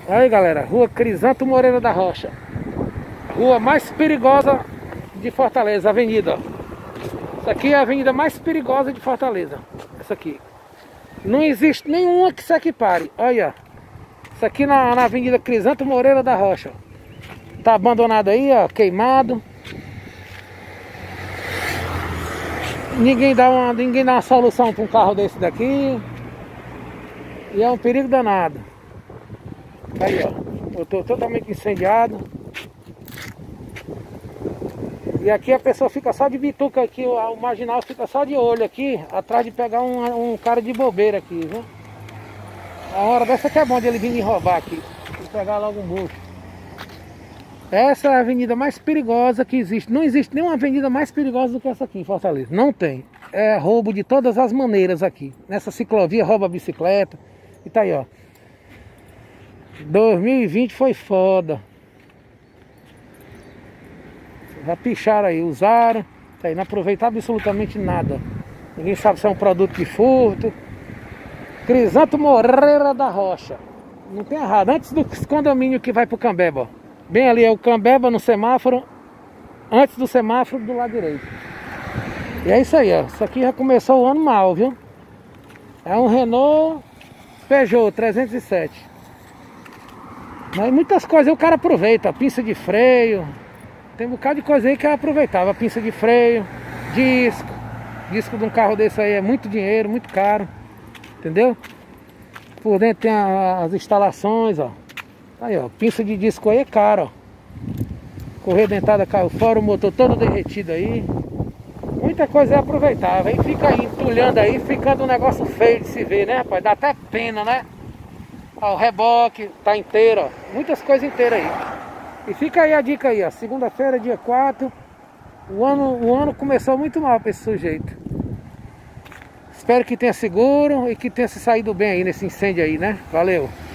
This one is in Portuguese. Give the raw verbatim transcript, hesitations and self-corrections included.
Aí galera, rua Crisanto Moreira da Rocha. Rua mais perigosa de Fortaleza, avenida. Essa aqui é a avenida mais perigosa de Fortaleza. Essa aqui. Não existe nenhuma que se equipare. Olha. Isso aqui na, na avenida Crisanto Moreira da Rocha. Tá abandonado aí, ó, queimado. Ninguém dá uma, ninguém dá uma solução para um carro desse daqui. E é um perigo danado. Aí, ó. Eu tô totalmente incendiado. E aqui a pessoa fica só de bituca aqui, o marginal fica só de olho aqui, atrás de pegar um, um cara de bobeira aqui, viu? A hora dessa que é bom de ele vir me roubar aqui, e pegar logo um bucho. Essa é a avenida mais perigosa que existe. Não existe nenhuma avenida mais perigosa do que essa aqui em Fortaleza. Não tem. É roubo de todas as maneiras aqui. Nessa ciclovia rouba bicicleta. E tá aí, ó. dois mil e vinte foi foda. Já picharam aí, usaram, tá aí, não aproveitaram absolutamente nada. Ninguém sabe se é um produto de furto. Crisanto Moreira da Rocha. Não tem errado, antes do condomínio que vai pro Cambeba, ó. Bem ali é o Cambeba no semáforo. Antes do semáforo do lado direito. E é isso aí, ó. Isso aqui já começou o ano mal, viu? É um Renault Peugeot trezentos e sete. Mas muitas coisas o cara aproveita, pinça de freio. Tem um bocado de coisa aí que eu aproveitava. Pinça de freio, disco. Disco de um carro desse aí é muito dinheiro, muito caro. Entendeu? Por dentro tem a, as instalações, ó. Aí, ó. Pinça de disco aí é caro, ó. Correia dentada caiu fora, o motor todo derretido aí. Muita coisa é aproveitável. Aí fica aí entulhando aí, ficando um negócio feio de se ver, né, rapaz? Dá até pena, né? Ó, o reboque tá inteiro, ó. Muitas coisas inteiras aí. E fica aí a dica aí, ó. Segunda-feira, dia quatro. O ano, o ano começou muito mal para esse sujeito. Espero que tenha seguro e que tenha se saído bem aí nesse incêndio aí, né? Valeu!